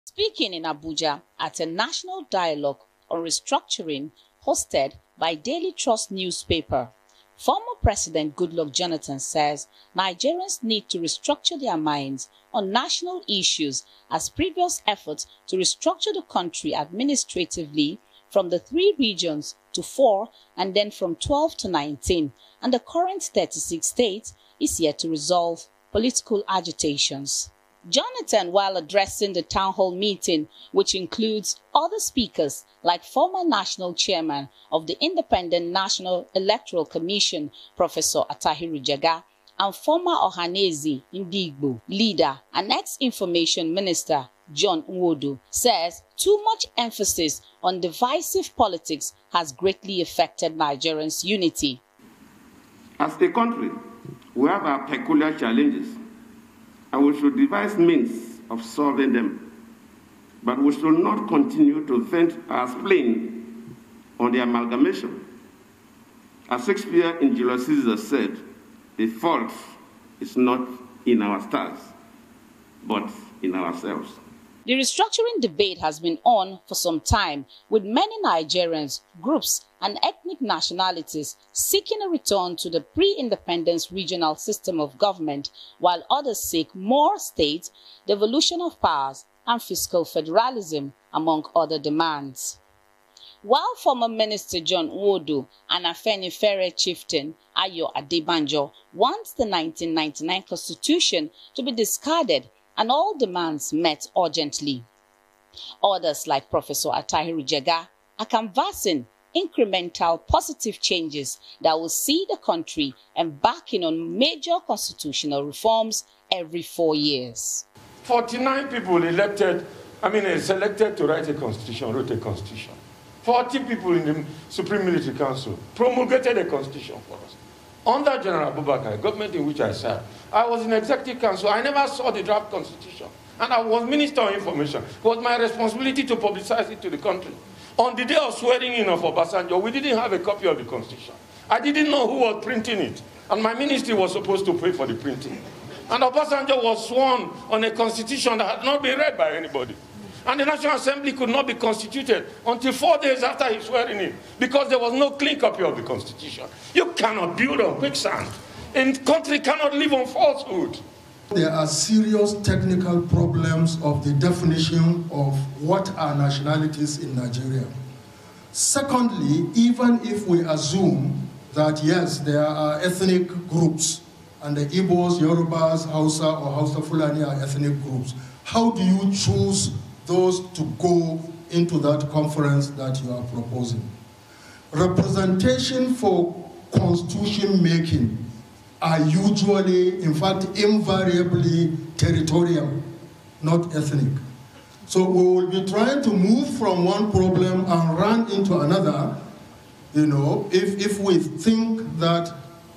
Speaking in Abuja at a national dialogue on restructuring hosted by Daily Trust newspaper, former President Goodluck Jonathan says Nigerians need to restructure their minds on national issues as previous efforts to restructure the country administratively from the 3 regions to 4 and then from 12 to 19 and the current 36 states is yet to resolve political agitations. Jonathan, while addressing the town hall meeting, which includes other speakers like former national chairman of the Independent National Electoral Commission, Professor Atahiru Jega, and former Ohanaeze Ndigbo leader and ex-information minister, John Nwodo, says too much emphasis on divisive politics has greatly affected Nigerians' unity. As a country, we have our peculiar challenges, and we should devise means of solving them. But we should not continue to vent our spleen on the amalgamation. As Shakespeare in Julius Caesar said, the fault is not in our stars, but in ourselves. The restructuring debate has been on for some time, with many Nigerians, groups, and ethnic nationalities seeking a return to the pre-independence regional system of government, while others seek more state, devolution of powers, and fiscal federalism, among other demands. While former Minister John Nwodo and Afenifere chieftain Ayo Adebanjo wants the 1999 Constitution to be discarded and all demands met urgently. Others, like Professor Atahiru Jega, are canvassing incremental positive changes that will see the country embarking on major constitutional reforms every 4 years. 49 people selected to write a constitution, wrote a constitution. 40 people in the Supreme Military Council promulgated a constitution for us. Under General Abubakar, government in which I served, I was in Executive Council. I never saw the draft constitution. And I was Minister of Information. It was my responsibility to publicize it to the country. On the day of swearing in of Obasanjo, we didn't have a copy of the constitution. I didn't know who was printing it. And my ministry was supposed to pay for the printing. And Obasanjo was sworn on a constitution that had not been read by anybody. And the National Assembly could not be constituted until 4 days after his swearing in, because there was no clean copy of the Constitution. You cannot build on quicksand. A country cannot live on falsehood. There are serious technical problems of the definition of what are nationalities in Nigeria. Secondly, even if we assume that, yes, there are ethnic groups, and the Igbos, Yorubas, Hausa, or Hausa Fulani are ethnic groups, how do you choose those to go into that conference that you are proposing? Representation for constitution making are usually, in fact, invariably territorial, not ethnic. So we will be trying to move from one problem and run into another, if we think that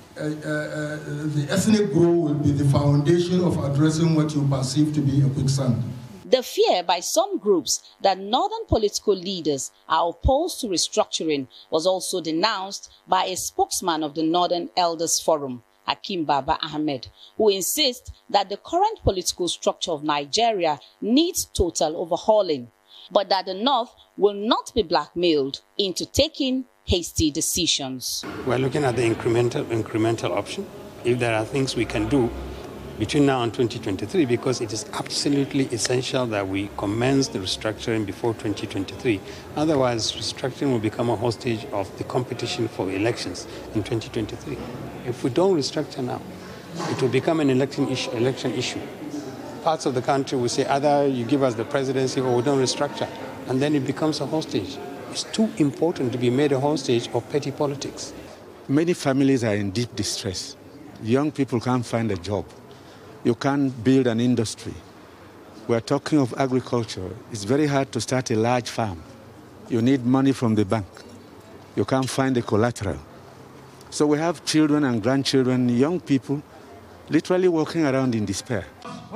the ethnic group will be the foundation of addressing what you perceive to be a quicksand. The fear by some groups that northern political leaders are opposed to restructuring was also denounced by a spokesman of the Northern Elders Forum, Hakeem Baba Ahmed, who insists that the current political structure of Nigeria needs total overhauling, but that the North will not be blackmailed into taking hasty decisions. We're looking at the incremental option. If there are things we can do between now and 2023, because it is absolutely essential that we commence the restructuring before 2023. Otherwise, restructuring will become a hostage of the competition for elections in 2023. If we don't restructure now, it will become an election issue. Parts of the country will say either you give us the presidency or we don't restructure, and then it becomes a hostage. It's too important to be made a hostage of petty politics. Many families are in deep distress. Young people can't find a job. You can't build an industry. We're talking of agriculture. It's very hard to start a large farm. You need money from the bank. You can't find the collateral. So we have children and grandchildren, young people, literally walking around in despair.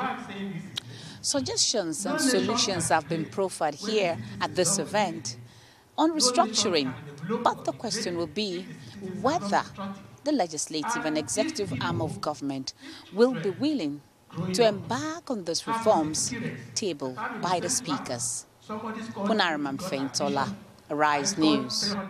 Suggestions and solutions have been proffered here at this event on restructuring, but the question will be whether the legislative and executive arm of government will be willing to embark on these reforms tabled by the speakers. Punaraman Feintola, Arise News.